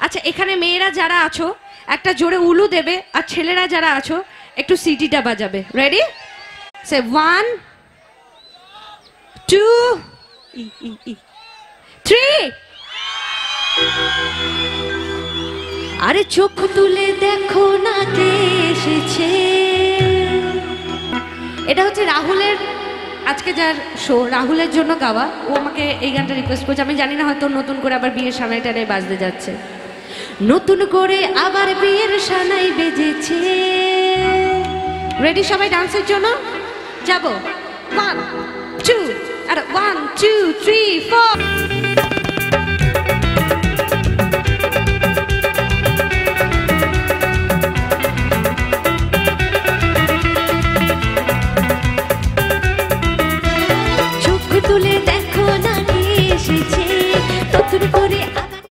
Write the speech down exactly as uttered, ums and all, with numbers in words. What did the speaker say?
আচ্ছা এখানে মেয়েরা যারা আছো একটা জোরে উলু দেবে আর ছেলেরা যারা আছো একটু সিটিটা বাজাবে রেডি সে ওয়ান টু থ্রি আরে চোখ তুলে দেখো না কে এসেছে এটা হচ্ছে রাহুলের আজকে যার শো রাহুলের জন্য গাওয়া ও আমাকে এই গানটা রিকোয়েস্ট করছে আমি জানি না হয়তো নতুন করে আবার বিয়ের সানাই টানাই বাজতে যাচ্ছে নতুন করে আবার বিয়ের সানাই বেজেছে রেডি সবাই ডান্সের জন্য যাব ওয়ান টু আর ওয়ান টু থ্রি ফোর